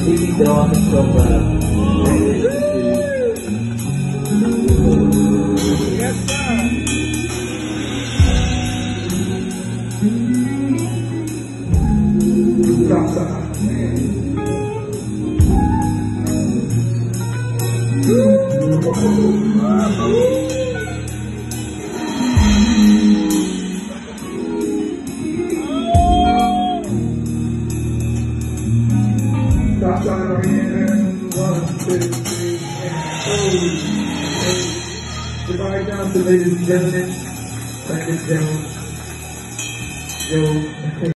Baby dog is so bad. Yes, sir. Stop, stop. Stop sign on here. 1, 2, 3, and goodbye down to ladies and gentlemen. Thank you, Joe.